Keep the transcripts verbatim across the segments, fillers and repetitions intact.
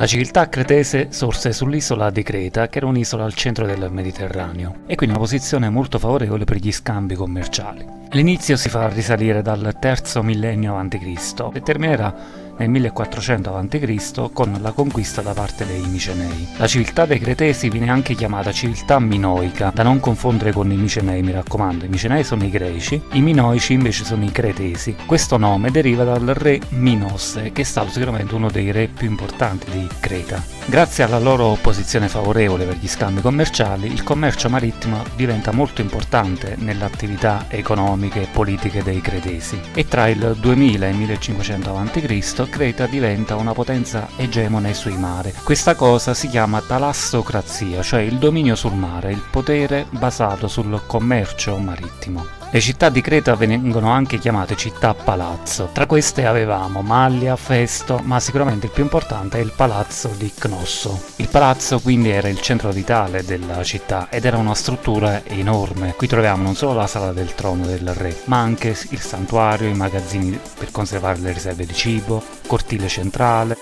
La civiltà cretese sorse sull'isola di Creta, che era un'isola al centro del Mediterraneo, e quindi una posizione molto favorevole per gli scambi commerciali. L'inizio si fa risalire dal terzo millennio avanti Cristo e terminerà nel millequattrocento avanti Cristo con la conquista da parte dei Micenei. La civiltà dei Cretesi viene anche chiamata civiltà minoica, da non confondere con i Micenei, mi raccomando. I Micenei sono i greci, i minoici invece sono i cretesi. Questo nome deriva dal re Minosse, che è stato sicuramente uno dei re più importanti di Creta. Grazie alla loro posizione favorevole per gli scambi commerciali, il commercio marittimo diventa molto importante nell'attività economiche e politiche dei cretesi, e tra il duemila e il millecinquecento avanti Cristo Creta diventa una potenza egemone sui mari. Questa cosa si chiama talassocrazia, cioè il dominio sul mare, il potere basato sul commercio marittimo. Le città di Creta vengono anche chiamate città-palazzo. Tra queste avevamo Mallia, Festo, ma sicuramente il più importante è il palazzo di Cnosso. Il palazzo quindi era il centro vitale della città ed era una struttura enorme. Qui troviamo non solo la sala del trono del re, ma anche il santuario, i magazzini per conservare le riserve di cibo, cortile centrale.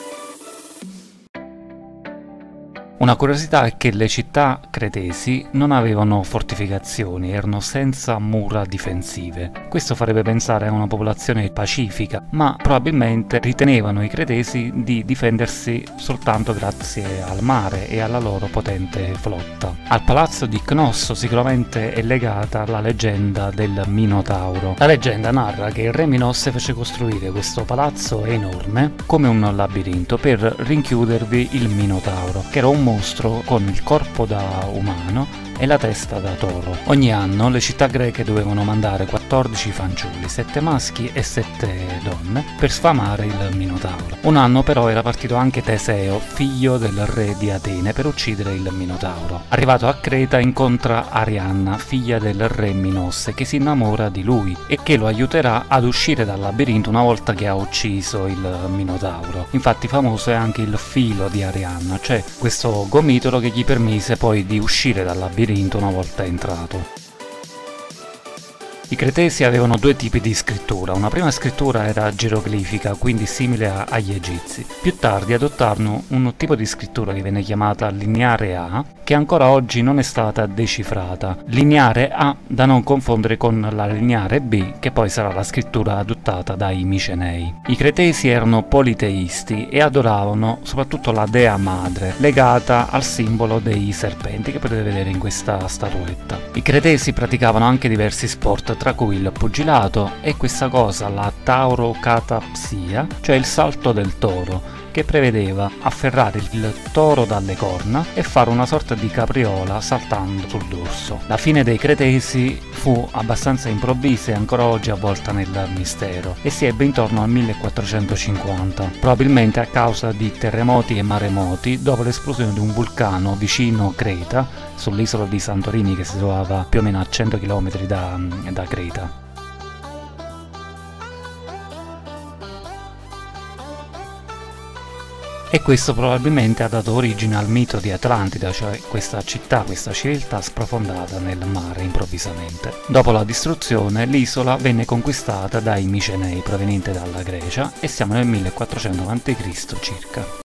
Una curiosità è che le città cretesi non avevano fortificazioni, erano senza mura difensive. Questo farebbe pensare a una popolazione pacifica, ma probabilmente ritenevano i cretesi di difendersi soltanto grazie al mare e alla loro potente flotta. Al palazzo di Cnosso sicuramente è legata la leggenda del Minotauro. La leggenda narra che il re Minosse fece costruire questo palazzo enorme come un labirinto per rinchiudervi il Minotauro, che era un mostro con il corpo da umano e la testa da toro. Ogni anno le città greche dovevano mandare quattordici fanciulli, sette maschi e sette donne, per sfamare il Minotauro. Un anno però era partito anche Teseo, figlio del re di Atene, per uccidere il Minotauro. Arrivato a Creta incontra Arianna, figlia del re Minosse, che si innamora di lui e che lo aiuterà ad uscire dal labirinto una volta che ha ucciso il Minotauro. Infatti famoso è anche il filo di Arianna, cioè questo gomitolo che gli permise poi di uscire dal labirinto una volta entrato. I cretesi avevano due tipi di scrittura. Una prima scrittura era geroglifica, quindi simile a, agli egizi. Più tardi adottarono un tipo di scrittura che viene chiamata lineare A, che ancora oggi non è stata decifrata. Lineare A da non confondere con la lineare B, che poi sarà la scrittura adottata dai Micenei. I cretesi erano politeisti e adoravano soprattutto la dea madre, legata al simbolo dei serpenti che potete vedere in questa statuetta. I cretesi praticavano anche diversi sport, tra cui il pugilato e questa cosa, la taurocatapsia, cioè il salto del toro, che prevedeva afferrare il toro dalle corna e fare una sorta di capriola saltando sul dorso. La fine dei cretesi fu abbastanza improvvisa e ancora oggi avvolta nel mistero, e si ebbe intorno al millequattrocentocinquanta, probabilmente a causa di terremoti e maremoti dopo l'esplosione di un vulcano vicino Creta, sull'isola di Santorini, che si trovava più o meno a cento chilometri da, da Creta. E questo probabilmente ha dato origine al mito di Atlantide, cioè questa città, questa civiltà sprofondata nel mare improvvisamente. Dopo la distruzione l'isola venne conquistata dai Micenei provenienti dalla Grecia e siamo nel millequattrocento avanti Cristo circa.